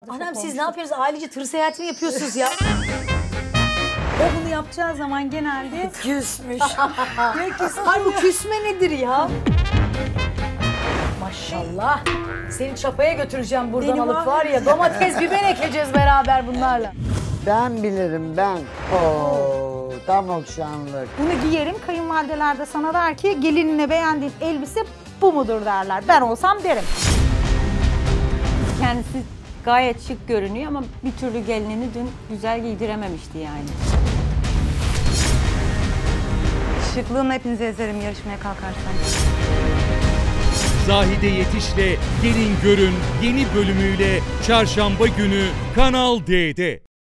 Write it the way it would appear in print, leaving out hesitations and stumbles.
Anam siz ne yapıyorsunuz? Ailece tır seyahati mi yapıyorsunuz ya? O bunu yapacağı zaman genelde Küsmüş. ne küsmüş? Ay bu küsme nedir ya? Maşallah. Seni çapaya götüreceğim buradan Benim alıp var ya, domates biber ekeceğiz beraber bunlarla. Ben bilirim ben. Oo, tam okşanlık. Bunu giyerim, kayınvalideler de sana der ki gelinine beğendiğin elbise bu mudur derler. Ben olsam derim. Kendisi gayet şık görünüyor ama bir türlü gelinini dün güzel giydirememişti yani. Şıklığımla hepinizi ezerim yarışmaya kalkarsam. Zahide Yetiş'le Gelin Görün yeni bölümüyle Çarşamba günü Kanal D'de.